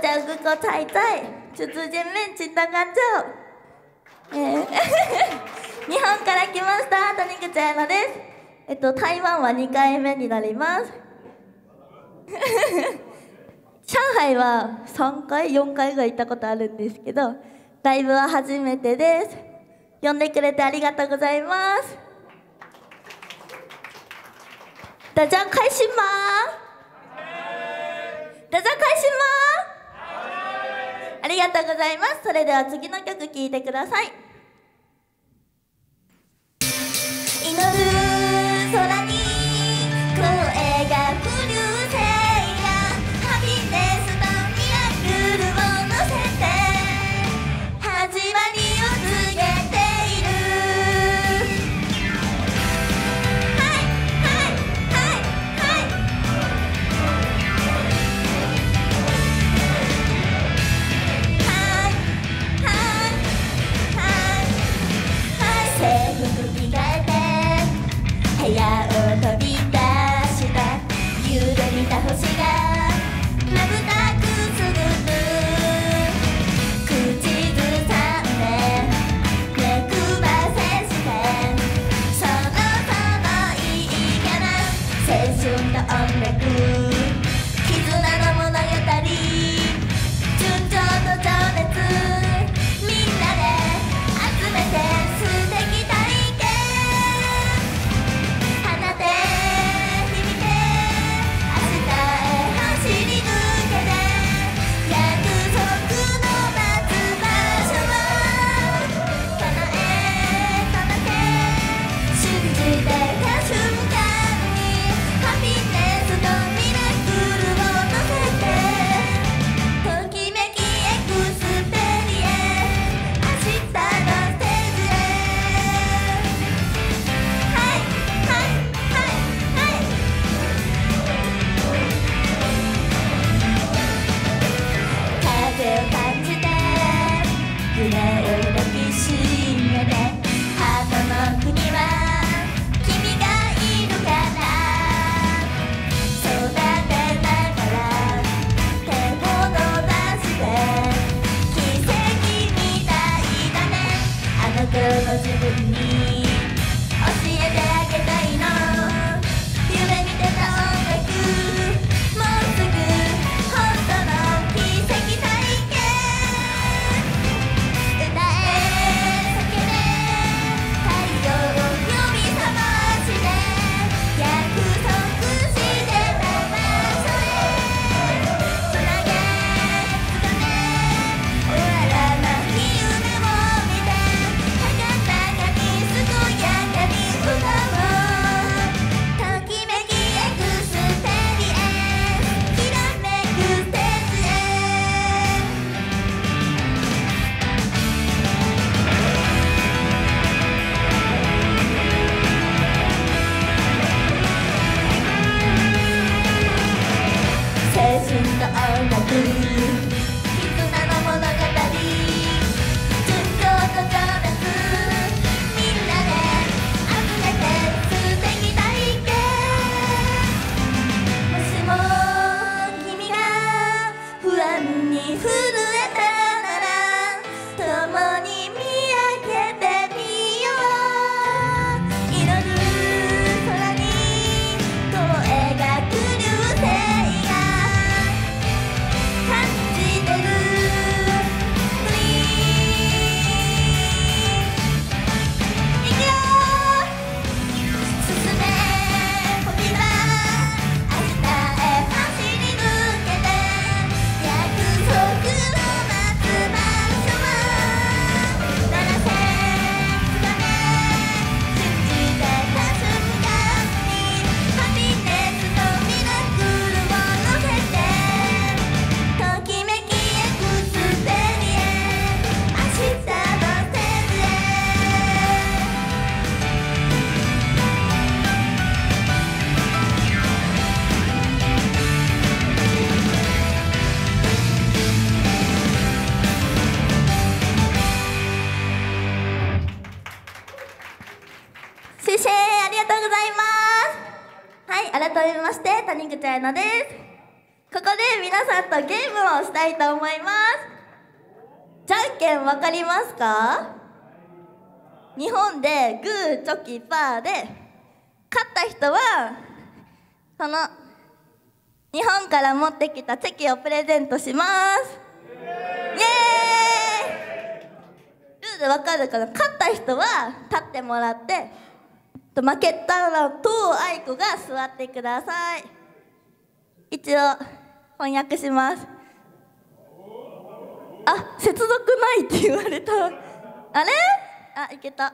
家有個菜菜，出見面ちった感情。日本から来ました谷口彩乃です。台湾は2回目になります。上海は3回4回ぐらい行ったことあるんですけど、ライブは初めてです。呼んでくれてありがとうございます。大家開心吗？大家開心吗？ありがとうございます。それでは次の曲聴いてください。祈る空に声が降るせいやハピネスとミラクルを乗せて始まりを告げている。はいはいはいはい制服着替えて部屋を飛び出した夕で見た星がまぶたくすぐる。口ずさんで目くばせしてそろそろいいかな。青春と音楽絆の物語純情と情熱みんなで集めて素敵体験放て響け明日へ走り抜けて約束の待つ場所を叶え届け信じてた瞬間にハピネスとミラクルを乗せてときめきエクスペリエ明日のステージへ。はいはいはいはい風を感じて夢を抱きしめてハートの国は君がいるから育てながら手を伸ばして奇跡みたいだね。あの頃の自分に教えてあげたいの。夢見てた音楽もうすぐ本当の奇跡体験歌え叫べ太陽を呼び覚まして約束してた場所へつなげつかめ終わらない夢を見て高々に健やかに歌おう。ときめきエクスペリエきらめくステージへ。青春と音楽絆の物語純情と情熱みんなで集めて素敵体験。もしも君が不安に震えたなら共に見上げてみよう。祈る空に声が来るせいが感じてるフリーいくよ進め扉明日へ走り抜けて約束の待つ場所は鳴らせつかめ信じてた瞬間にハピネスとミラクルを乗せてときめきエクスペリエ明日のステージへ。谢谢ありがとうございます。はい、改めまして谷口彩乃です。 ここで皆さんとゲームをしたいと思います。じゃんけんわかりますか？日本でグーチョキパーで勝った人はその日本から持ってきたチェキをプレゼントします。イエーイ。ルールわかるかな？勝った人は立ってもらって、負けたらとあいこが座ってください。一応翻訳します。あ、接続ないって言われた。あれ？あ、いけた。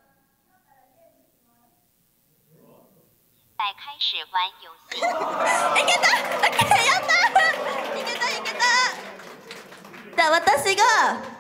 开始玩遊戲。 いけた！オッケー、やったー！いけたいけた。じゃあ私が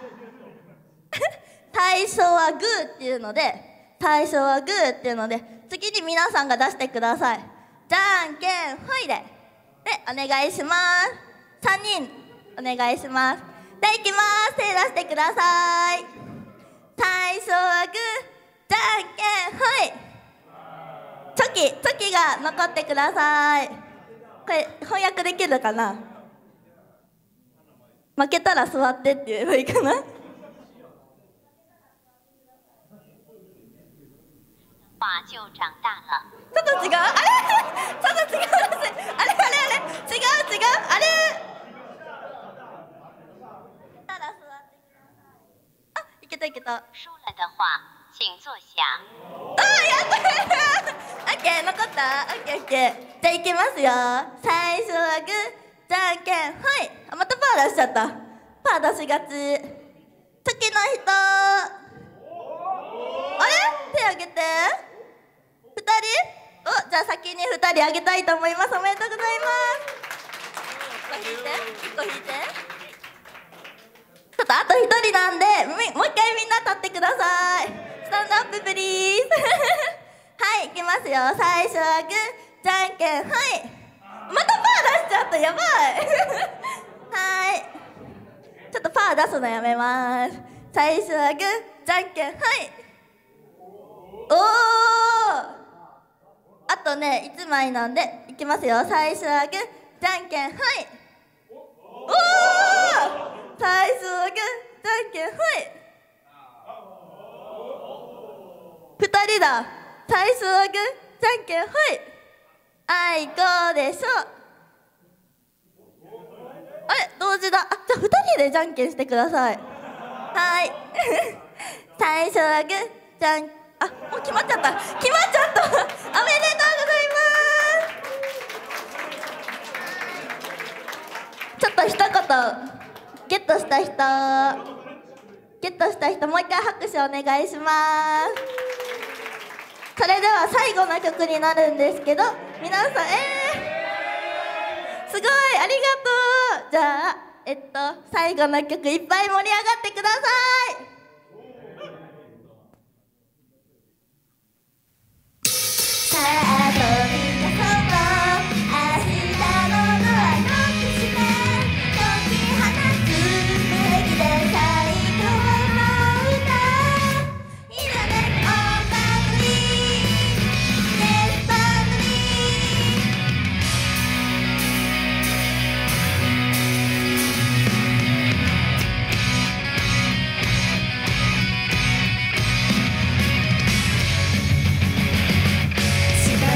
最初はグーっていうので、最初はグーっていうので、次に皆さんが出してください。じゃんけんほいでお願いします。3人お願いします。じゃあいきます。手出してください。最初はグー、じゃんけんほい。チョキが残ってください。これ翻訳できるかな？負けたら座ってって言えばいいかな？ 爸就長大了。 ちょっと違う？あれ？ちょっと違う。あれ？違う？あれ？たら座ってください。あ、いけたいけた。 輸了的話請坐下。 あ、やった！オッケー、残った？オッケーオッケー。じゃあいきますよ。最初はグー、じゃんけんほい。あ、またパー出しちゃった。パー出しがち。チョキの人。あれ？手あげて。2人？お、じゃあ先に2人あげたいと思います。おめでとうございます。1個引いて。ちょっとあと1人なんで、もう一回みんな立ってください。スタンドアッププリーズ。はい、いきますよ。最初はグー、じゃんけんはい。またパー出しちゃった、やばい。はい、ちょっとパー出すのやめます。最初はグー、じゃんけんはい。おー、あとね1枚なんでいきますよ。最初はグー、じゃんけんはい。おー、最初はグー、じゃんけんはい。2人だ。最初はグー、じゃんけんはい。あいこでしょ。あれ、同時だ。あ、じゃあ2人でじゃんけんしてください。はい最初はグー、じゃん、あ、もう決まっちゃった。おめでとうございます。ちょっと一言ゲットした人もう一回拍手お願いします。それでは最後の曲になるんですけど、皆さんすごいありがとう。じゃあ最後の曲いっぱい盛り上がってください。さあ飛び出そう。明日のドアノックして解き放つ無敵で最高の歌。いらない音楽にデスパートに縛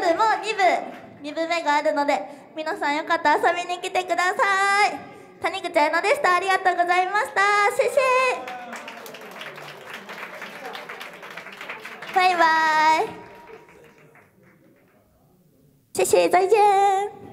部も2部目があるので、皆さんよかったら遊びに来てください。谷口彩乃でした。ありがとうございました。谢谢。拜拜。谢谢，再见。